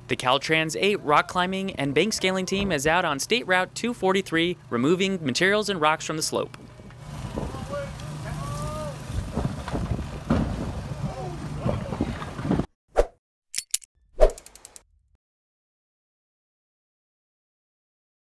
The Caltrans 8 rock climbing and bank scaling team is out on State Route 243 removing materials and rocks from the slope.